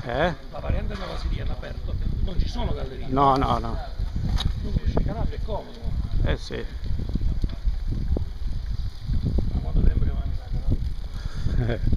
La variante della Siriana aperto, non ci sono gallerie. No, no, no. Dunque in Calabria è comodo. Eh sì. Ma quanto tempo che manca la Calabria?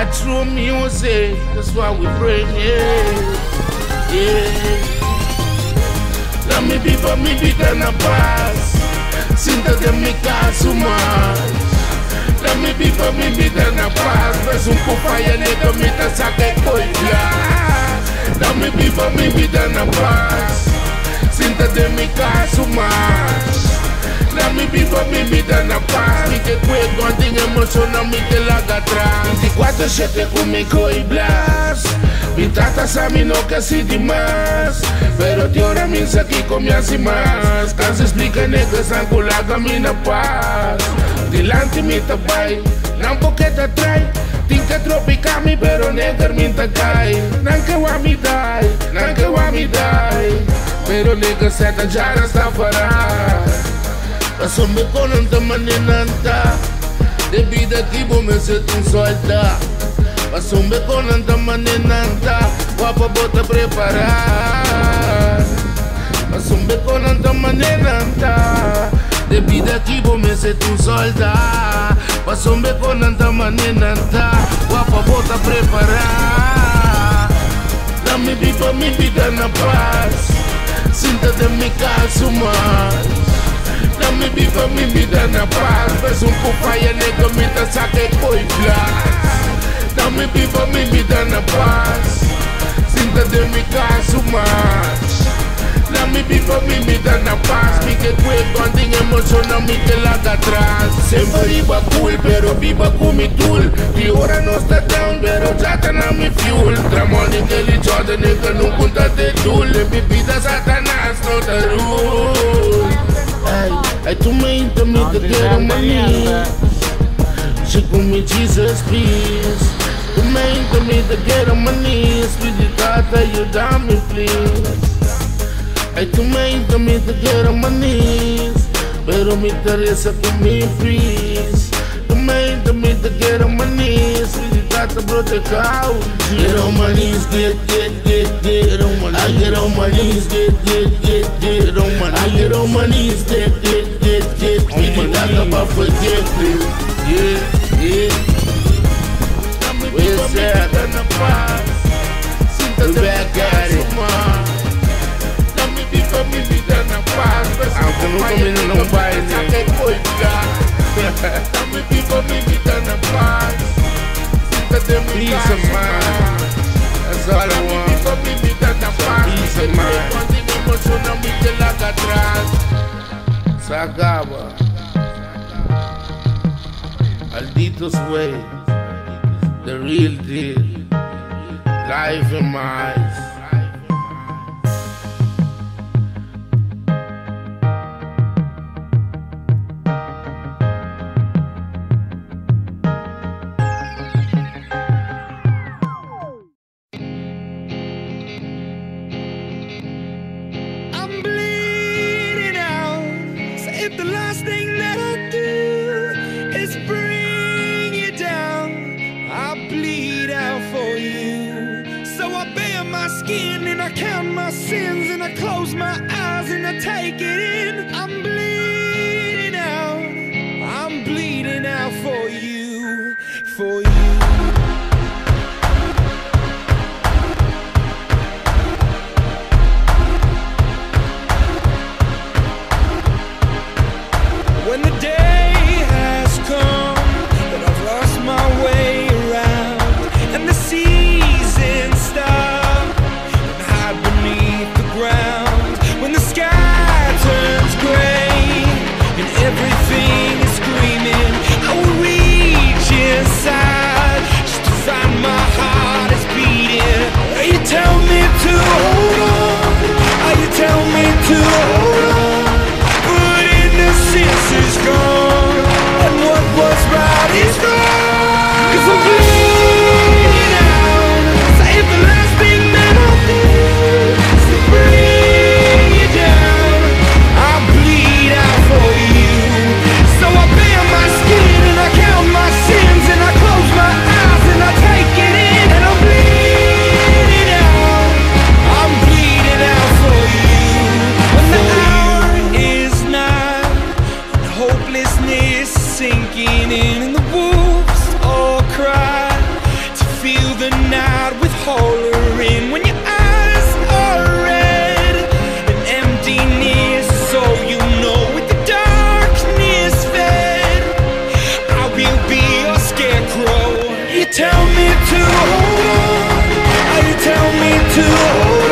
God through music, that's why we bring it. Yeah. Dame viva mi vida na paz, siéntate en mi caso más. Dame viva mi vida na paz, ves un cupaya negro mi te saque coila. Dame viva mi vida na paz, siéntate en mi caso más. Dame viva mi vida na paz, mi que juego antes emociona mi que la haga atrás. 24/7 conmigo y blas, mi tata sabe no casi demais, pero te ora mi aquí con mi así más. Cansa explica negra sangula camina paz. Delante mi tapai, nan poqueta atrás. Tinka tropicami pero negra mi takai. Nanke wa mi dai, pero negra se tajara está fará. Pasombe con anta maninanta, de vida que vos me se tu solta. Pasombe con anta maninanta, guapa bota preparar. Pasombe con anta maninanta, de vida que vos me se tu solta. Pasombe con anta maninanta, guapa bota preparar. Dame viva mi vida na paz, siéntate en mi caso más. Dame viva mi vida na paz, ves un cupaya negro mi te saque coifla. Dame viva mi vida na paz, siéntate en mi caso más. Dame viva mi vida na paz, mi que juego anding emociona mi que la haga atrás. Siempre iba cool, pero viva con mi tool. Y ahora no está down, pero ya está en mi fuel. Tramón y que le chode, nigga, no cuenta de tool. En mi vida Satanás no te rule. Ay, tú me intimida que era maní. She call me Jesus, peace. Tú me intimida que era maní. Speedy Tata, you down me, please. Ay, tú me intimida que era maní, pero me interesa que me freeze. Tú me intimida que era maní. Speedy Tata, bro, te cago. Get on my knees, get on my knees. I get on my knees, get on my knees. I get on my knees, get on my knees. Talk about forgetting, yeah. Where's that? We're back at it. I'm gonna come in and nobody. Peace of mind, that's all I want. Peace of mind. Se acaba. Malditos way, the real deal. Life in my eyes. If the last thing that I do is bring you down, I bleed out for you. So I bare my skin and I count my sins and I close my eyes and I take it in. I'm bleeding out for you, for you. When the day has come that I've lost my way around and the seasons stop and hide beneath the ground, when the sky turns gray and everything is screaming, I will reach inside. tell me to hold on, or you tell me to hold